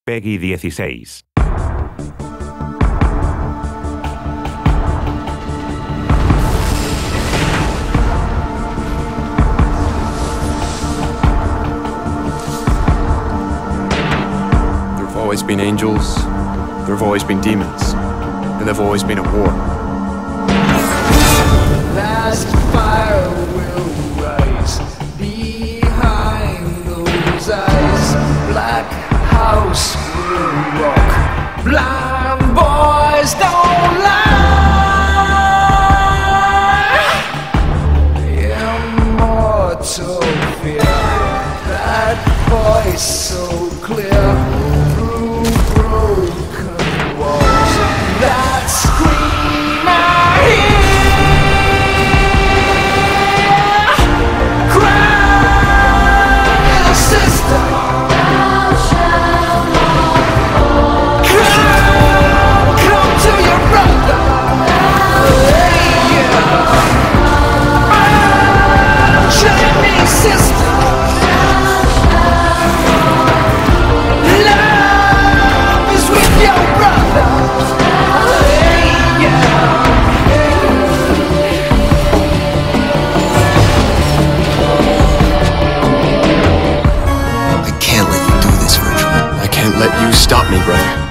Peggy 16. There've always been angels, there've always been demons, and there've always been a war. Last fire will rise behind those eyes. Black house will rock. Blind boys don't lie. Immortal fear. That voice so clear through broken walls. That scream I hear. Let you stop me, brother.